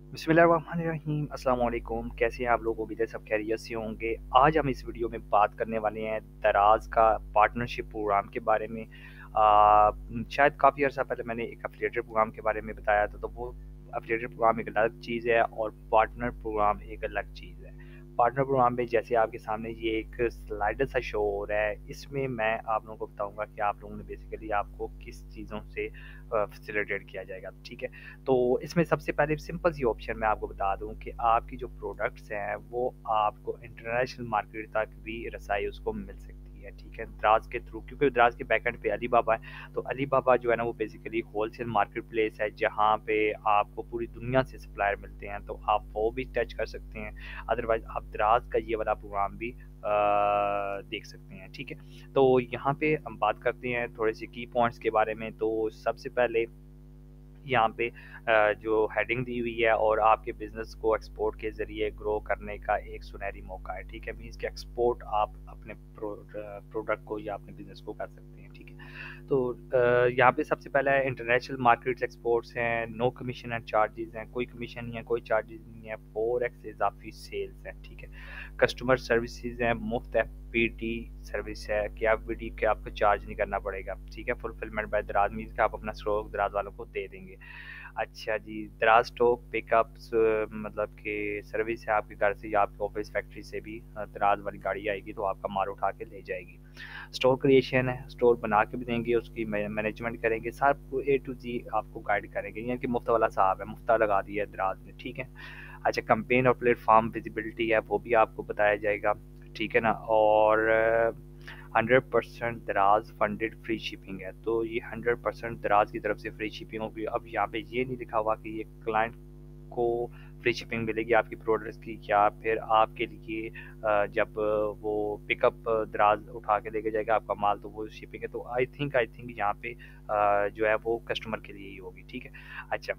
बिस्मिल्लाहिर्रहमानिर्रहीम अस्सलाम वालेकुम। कैसे हैं आप लोग? उम्मीद है सब खैरियत से होंगे। आज हम इस वीडियो में बात करने वाले हैं दराज का पार्टनरशिप प्रोग्राम के बारे में। शायद काफ़ी अर्सा पहले मैंने एक एफिलिएटेड प्रोग्राम के बारे में बताया था, तो वो एफिलिएटेड प्रोग्राम एक अलग चीज़ है और पार्टनर प्रोग्राम एक अलग चीज़ है। पार्टनर प्रोग्राम में जैसे आपके सामने ये एक स्लाइडर सा शो हो रहा है, इसमें मैं आप लोगों को बताऊंगा कि आप लोगों ने बेसिकली आपको किस चीज़ों से फैसिलिटेट किया जाएगा, ठीक है। तो इसमें सबसे पहले सिंपल सी ऑप्शन मैं आपको बता दूं कि आपकी जो प्रोडक्ट्स हैं वो आपको इंटरनेशनल मार्केट तक भी रसाई उसको मिल सकती है, ठीक है, दराज के थ्रू। क्योंकि दराज के बैकएंड पे अलीबाबा है, तो अलीबाबा जो है ना वो बेसिकली होलसेल मार्केट प्लेस है जहाँ पे आपको पूरी दुनिया से सप्लायर मिलते हैं, तो आप वो भी टच कर सकते हैं। अदरवाइज आप दराज का ये वाला प्रोग्राम भी देख सकते हैं, ठीक है। तो यहाँ पे हम बात करते हैं थोड़े से की पॉइंट्स के बारे में। तो सबसे पहले यहाँ पे जो हेडिंग दी हुई है और आपके बिजनेस को एक्सपोर्ट के ज़रिए ग्रो करने का एक सुनहरी मौका है, ठीक है। मीन्स कि एक्सपोर्ट आप अपने प्रोडक्ट को या अपने बिजनेस को कर सकते हैं, ठीक है। तो यहाँ पे सबसे पहला है इंटरनेशनल मार्केट्स एक्सपोर्ट्स हैं, नो कमीशन एंड चार्जेस हैं, कोई कमीशन नहीं है, कोई चार्जेस नहीं है, 4x इजाफी सेल्स हैं, ठीक है। कस्टमर सर्विसेज हैं, मुफ्त एफपीडी सर्विस है कि एफपीडी के आपको चार्ज नहीं करना पड़ेगा, ठीक है। फुलफिलमेंट बाय दराज मीन्स कि आप अपना स्टॉक दराज वालों को दे देंगे। अच्छा जी, दराज स्टॉक पिकअप्स मतलब कि सर्विस है आपके घर से या आपके ऑफिस फैक्ट्री से भी दराज वाली गाड़ी आएगी तो आपका माल उठा के ले जाएगी। स्टोर क्रिएशन है, स्टोर बना के भी देंगे, उसकी मैनेजमेंट करेंगे, सब ए टू जी आपको गाइड करेंगे। यानी कि मुफ्त वाला साहब है, मुफ्ता लगा दिया है दराज ने, ठीक है। अच्छा, कंपेन और प्लेटफॉर्म विजिबिलिटी है वो भी आपको बताया जाएगा, ठीक है ना। और 100% दराज फंडेड फ्री शिपिंग है, तो ये 100% दराज की तरफ से फ्री शिपिंग होगी। अब यहाँ पे ये नहीं लिखा हुआ कि ये क्लाइंट को फ्री शिपिंग मिलेगी आपकी प्रोडक्ट्स की या फिर आपके लिए जब वो पिकअप दराज उठा के लेके जाएगा आपका माल तो वो शिपिंग है। तो आई थिंक यहाँ पे जो है वो कस्टमर के लिए ही होगी, ठीक है। अच्छा,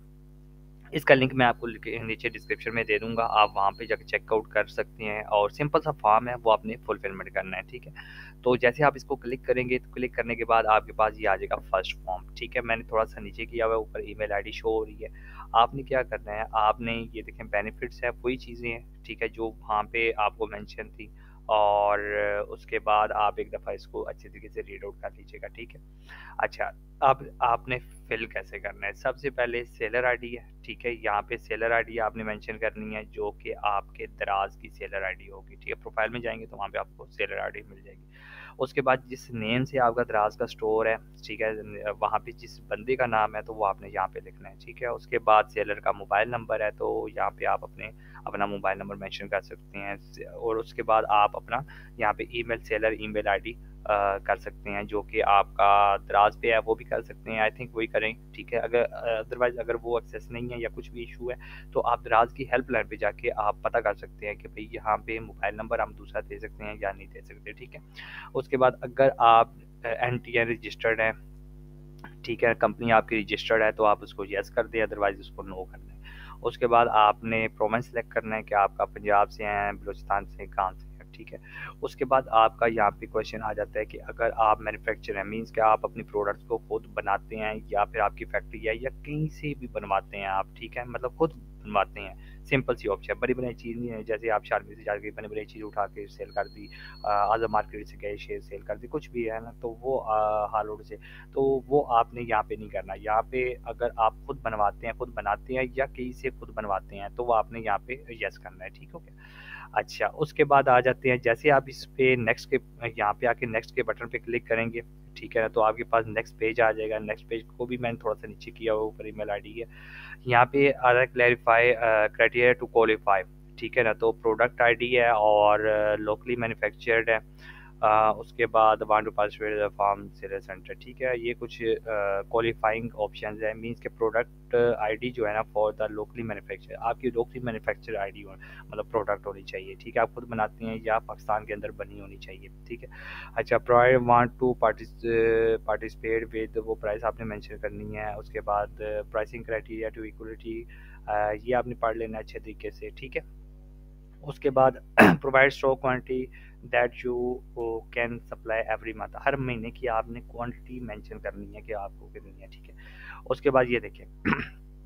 इसका लिंक मैं आपको नीचे डिस्क्रिप्शन में दे दूंगा, आप वहाँ पे जाकर चेकआउट कर सकते हैं और सिंपल सा फॉर्म है वो आपने फुलफिलमेंट करना है, ठीक है। तो जैसे आप इसको क्लिक करेंगे तो क्लिक करने के बाद आपके पास ये आ जाएगा फर्स्ट फॉर्म, ठीक है। मैंने थोड़ा सा नीचे किया हुआ है, ऊपर ईमेल आईडी शो हो रही है। आपने क्या करना है, आपने ये देखें बेनिफिट्स है वही चीज़ें हैं, ठीक है, जो वहाँ पे आपको मेंशन थी। और उसके बाद आप एक दफ़ा इसको अच्छे तरीके से रीड आउट कर लीजिएगा, ठीक है। अच्छा, अब आपने फिल कैसे करना है, सबसे पहले सेलर आईडी है, ठीक है। यहाँ पे सेलर आईडी आपने मेंशन करनी है जो कि आपके दराज की सेलर आईडी होगी, ठीक है। प्रोफाइल में जाएंगे तो वहाँ पे आपको सेलर आईडी मिल जाएगी। उसके बाद जिस नेम से आपका दराज का स्टोर है, ठीक है, वहाँ पे जिस बंदे का नाम है तो वो आपने यहाँ पे लिखना है, ठीक है। उसके बाद सेलर का मोबाइल नंबर है तो यहाँ पे आप अपना मोबाइल नंबर मेंशन कर सकते हैं। और उसके बाद आप अपना यहाँ पे ईमेल सेलर ईमेल आईडी कर सकते हैं, जो कि आपका दराज पे है वो भी कर सकते हैं, आई थिंक वही करें, ठीक है। अगर अदरवाइज अगर वो एक्सेस नहीं है या कुछ भी इशू है तो आप दराज की हेल्पलाइन पे जाके आप पता कर सकते हैं कि भाई यहाँ पे मोबाइल नंबर हम दूसरा दे सकते हैं या नहीं दे सकते, ठीक है। उसके बाद अगर आप NTN रजिस्टर्ड हैं, ठीक है, कंपनी आपकी रजिस्टर्ड है तो आप उसको यस कर दें, अदरवाइज उसको नो कर दें। उसके बाद आपने प्रोविंस सेलेक्ट करना है कि आपका पंजाब से हैं, बलूचिस्तान से, कहाँ से है, ठीक है। उसके बाद आपका यहाँ पे क्वेश्चन आ जाता है कि अगर आप मैन्युफैक्चर हैं, मीन्स कि आप अपनी प्रोडक्ट्स को खुद बनाते हैं या फिर आपकी फैक्ट्री है या कहीं से भी बनवाते हैं आप, ठीक है, मतलब खुद बनवाते हैं। सिंपल सी ऑप्शन, बड़ी बड़ी चीज़ नहीं है जैसे आप शार्मी से जाकर बड़ी बड़ी चीज़ उठा के सेल कर दी, आज़म मार्केट से गए शेयर सेल कर दी, कुछ भी है ना, तो वो हाल से, तो वो आपने यहाँ पे नहीं करना। यहाँ पे अगर आप खुद बनवाते हैं, खुद बनाते हैं या कहीं से खुद बनवाते हैं तो वो आपने यहाँ पे यस करना है, ठीक हो गया। अच्छा, उसके बाद आ जाते हैं, जैसे आप इस पे नेक्स्ट के यहाँ पे आके नेक्स्ट के बटन पे क्लिक करेंगे, ठीक है, तो आपके पास नेक्स्ट पेज आ जाएगा। नेक्स्ट पेज को भी मैंने थोड़ा सा नीचे किया हुआ, ऊपर ईमेल आईडी है। यहाँ पे आ रहा है क्लैरिफाई क्राइटेरिया टू क्वालिफाई, ठीक है ना। तो प्रोडक्ट आईडी है और लोकली मैन्युफैक्चर्ड है। उसके बाद want to participate form seller centre, ठीक है। ये कुछ क्वालिफाइंग ऑप्शंस है, मींस के प्रोडक्ट आईडी जो है ना फॉर द लोकली मैन्युफैक्चर, आपकी लोकली मैन्युफैक्चर आईडी मतलब प्रोडक्ट होनी चाहिए, ठीक है। आप खुद बनाते हैं या पाकिस्तान के अंदर बनी होनी चाहिए, ठीक है। अच्छा, provide want to participate with, वो प्राइस आपने मेंशन करनी है। उसके बाद प्राइसिंग क्राइटेरिया टू इक्वलिटी, ये आपने पढ़ लेना अच्छे तरीके से, ठीक है। उसके बाद provide stock quantity that you can supply every month, हर महीने की आपने क्वांटिटी मेंशन करनी है कि आपको कितनी है, ठीक है। उसके बाद ये देखिए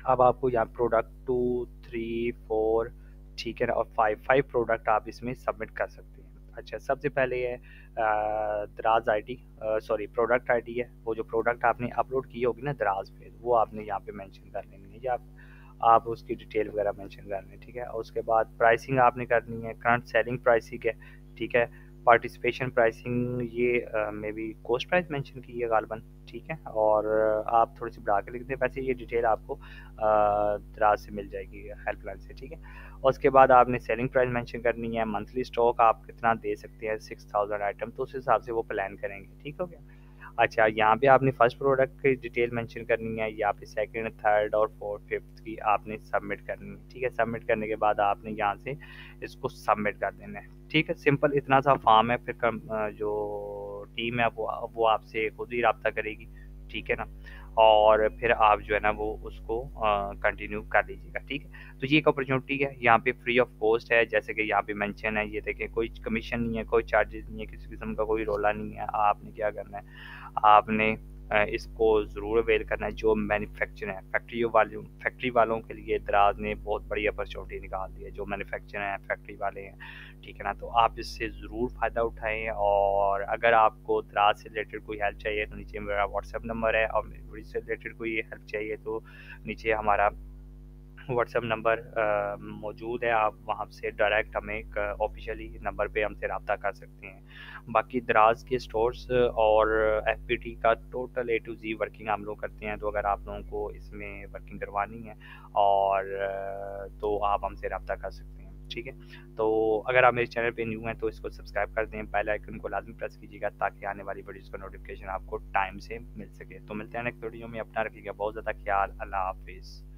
अब आपको यहाँ प्रोडक्ट 2, 3, 4, ठीक है ना, और 5 प्रोडक्ट आप इसमें सबमिट कर सकते हैं। अच्छा, सबसे पहले है दराज आईडी, सॉरी प्रोडक्ट आईडी है, वो जो प्रोडक्ट आपने अपलोड की होगी ना दराज पे, वो आपने यहाँ पे मेंशन कर लेनी है, या आप उसकी डिटेल वगैरह मेंशन कर लें, ठीक है। और उसके बाद प्राइसिंग आपने करनी है, करंट सेलिंग प्राइसिंग है, ठीक है। पार्टिसिपेशन प्राइसिंग ये may be cost price mention की है गालबन, ठीक है। और आप थोड़ी सी बढ़ा के लिख दें, वैसे ये डिटेल आपको दराज से मिल जाएगी हेल्पलाइन से, ठीक है। और उसके बाद आपने सेलिंग प्राइस मेंशन करनी है, मंथली स्टॉक आप कितना दे सकते हैं, 6000 आइटम, तो उस हिसाब से वो प्लान करेंगे, ठीक हो गया। अच्छा, यहाँ पे आपने फर्स्ट प्रोडक्ट की डिटेल मेंशन करनी है, यहाँ पे सेकंड, थर्ड और फोर्थ, फिफ्थ की आपने सबमिट करनी है, ठीक है। सबमिट करने के बाद आपने यहाँ से इसको सबमिट कर देना है, ठीक है। सिंपल इतना सा फॉर्म है, फिर जो टीम है वो आपसे खुद ही रब्ता करेगी, ठीक है ना। और फिर आप जो है ना वो उसको कंटिन्यू कर लीजिएगा, ठीक है। तो ये एक अपॉर्चुनिटी है, यहाँ पे फ्री ऑफ कॉस्ट है, जैसे कि यहाँ पे मेंशन है, ये देखें, कोई कमीशन नहीं है, कोई चार्जेस नहीं है, किसी किस्म का कोई रोला नहीं है। आपने क्या करना है, आपने इसको ज़रूर अवेल करना है। जो मैन्युफैक्चर है, फैक्ट्री वालों के लिए दराज ने बहुत बड़ी अपॉर्चुनिटी निकाल दी है, जो मैन्युफैक्चर हैं, फैक्ट्री वाले हैं, ठीक है ना। तो आप इससे ज़रूर फ़ायदा उठाएं, और अगर आपको दराज से रिलेटेड कोई हेल्प चाहिए तो नीचे मेरा व्हाट्सएप नंबर है, और मेरी से रिलेटेड कोई हेल्प चाहिए तो नीचे हमारा व्हाट्सएप नंबर मौजूद है, आप वहाँ से डायरेक्ट हमें एक ऑफिशियली नंबर पे हमसे रब्ता कर सकते हैं। बाकी दराज के स्टोर्स और एफपीटी का total A to Z working हम लोग करते हैं, तो अगर आप लोगों को इसमें वर्किंग करवानी है और तो आप हमसे रब्ता कर सकते हैं, ठीक है। तो अगर आप मेरे चैनल पे न्यू हैं तो इसको सब्सक्राइब कर दें, बेल आइकन को लाजमी प्रेस कीजिएगा, ताकि आने वाली वीडियोज़ का नोटिफिकेशन आपको टाइम से मिल सके। तो मिलते हैं नेक्स्ट वीडियो में, अपना रखिएगा बहुत ज़्यादा ख्याल, अल्लाह हाफिज़।